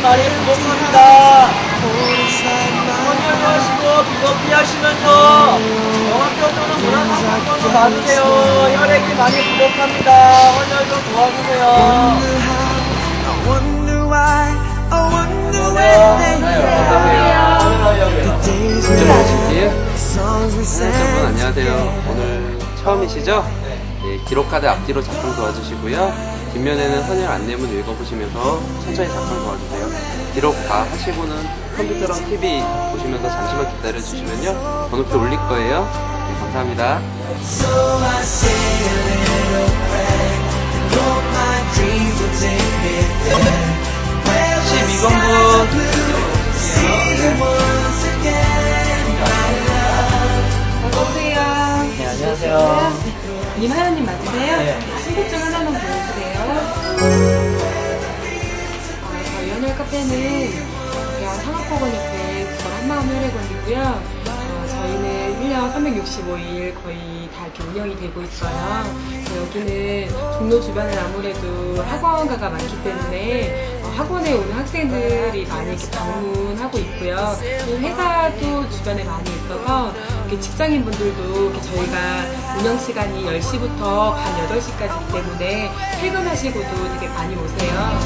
많이 부족합니다. 헌혈하시고 비겁히 하시면서 영학교 또는 문화상품권도 받으세요. 혈액이 많이 부족합니다. 헌혈 좀 도와주세요. 여러분 안녕하세요. 오늘 처음이시죠? 네, 기록카드 앞뒤로 작성 도와주시고요. 뒷면에는 헌혈 안내문 읽어보시면서 천천히 작성 도와주세요. 기록 다 하시고는 컴퓨터랑 TV 보시면서 잠시만 기다려주시면요 번호표 올릴 거예요. 네, 감사합니다. 12번분 어서오세요. 네, 안녕하세요. 임하연님 맞으세요? 네. 신분증 하나만 보여주세요. 저희 헌혈 카페는 대한 산업보건협회 국설 한마음 혈액원이고요. 저희는 1년 365일 거의 다 이렇게 운영이 되고 있어요. 여기는 종로 주변에 아무래도 학원가가 많기 때문에 학원에 오는 학생들이 많이 이렇게 방문하고 있고요. 회사도 주변에 많이 있어서 직장인분들도 이렇게 저희가 운영 시간이 10시부터 밤 8시까지이기 때문에 퇴근하시고도 되게 많이 오세요.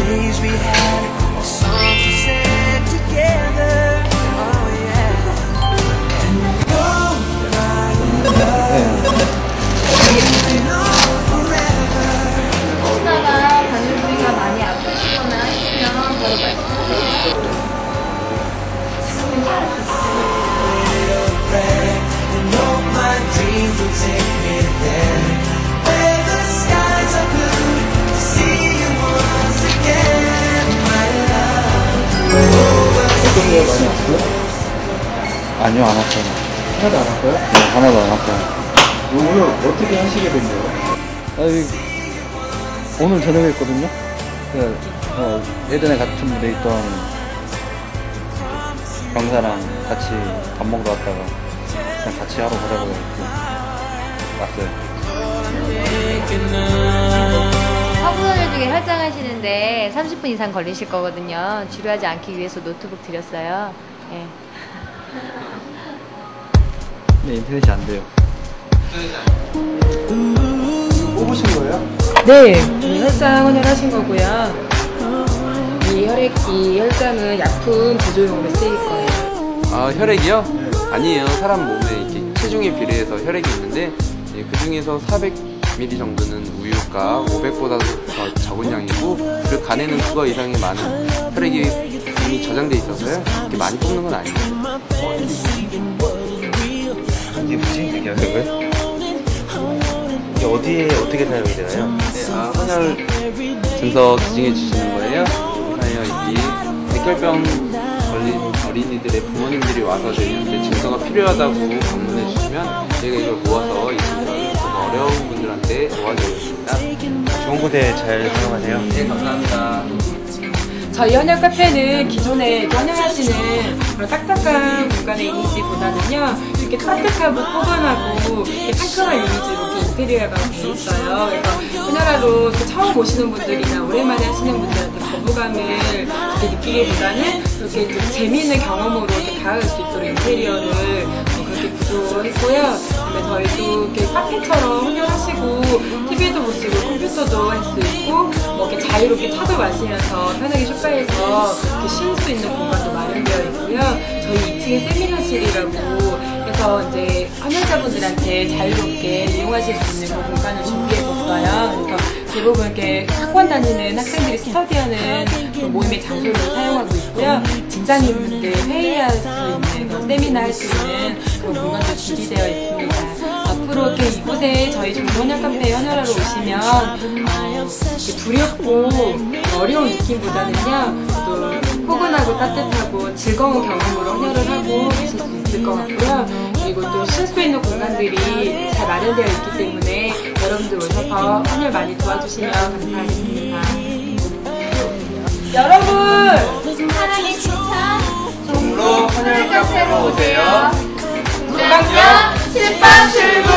혹시나가 바늘 부위가 많이 아프시거나 하시면 바로 말씀해주세요. 아니요, 안 왔어요. 하나도 안 왔어요? 네, 하나도 안 왔어요. 오늘 어떻게 하시게 된 거예요? 오늘 저녁에 했거든요. 예전에 같은 부대에 있던 병사랑 같이 밥 먹으러 왔다가 그냥 같이 하러 가자고 해서 왔어요. 화분을 중에 혈장하시는데 30분 이상 걸리실 거거든요. 지루하지 않기 위해서 노트북 드렸어요. 네. 근데 인터넷이 안 돼요. 뽑으신 거예요? 네, 혈장 헌혈하신 거고요. 이 혈장은 약품 제조용으로 쓰일 거예요. 아, 혈액이요? 아니에요. 사람 몸에 이렇게 체중에 비례해서 혈액이 있는데 그 중에서 400ml 정도는 우유가 500보다도 더 적은 양이고, 그리고 간에는 그거 이상이 많은 혈액이 이미 저장돼 있어서요. 이렇게 많이 뽑는 건 아니에요. 이게 뭐지? 이렇게 하는 거예요? 이게 어디에 어떻게 사용이 되나요? 네, 헌혈 증서 기증해 주시는 거예요. 그래서 여기 백혈병 걸린 어린이들의 부모님들이 와서 저희한테 증서가 필요하다고 방문해 주시면 저희가 이걸 모아서 이 증서를 좀 어려운 분들한테 도와드리겠습니다. 좋은 곳에 잘 사용하세요. 네, 감사합니다. 저희 헌혈 카페는 기존에 헌혈하시는 그런 딱딱한 공간에 이미지보다는요, 이렇게 따뜻하고 포근하고 상큼한 이미지로 이렇게 인테리어가 되어 있어요. 그래서 헌혈하러 처음 오시는 분들이나 오랜만에 하시는 분들한테 거부감을 이렇게 느끼기보다는 이렇게 좀 재미있는 경험으로 이렇게 다가갈 수 있도록 인테리어를 그렇게 구조했고요. 그다음에 저희도 이렇게 카페처럼 헌혈하시고 TV도 보시고 컴퓨터도 할 수 있고 뭐 이렇게 자유롭게 차도 마시면서 편하게 소파에서 이렇게 쉴 수 있는 공간도 마련되어 있고요. 저희 2층에 세미나실이라고 해서 이제 헌혈자분들한테 자유롭게 이용하실 수 있는 그 공간을 준비해봤어요. 그래서 대부분 이렇게 학원 다니는 학생들이 스터디하는 그 모임의 장소로 사용하고 있고요. 직장인분들 회의할 수 있는 그런 세미나 할 수 있는 그런 공간도 준비되어 있습니다. 앞으로 이렇게 이곳에 저희 종로헌혈 카페에 헌혈하러 오시면 이렇게 두렵고 어려운 느낌보다는요, 또 포근하고 따뜻하고 즐거운 경험으로 헌혈을 하고 계실 수 있을 것 같고요. 그리고 또 쉴 수 있는 공간들이 잘 마련되어 있기 때문에 여러분들 오셔서 헌혈 많이 도와주시면 감사하겠습니다. 여러분! 사랑의 추천 종로 헌혈 카페로 오세요. 1학년 10반 출발!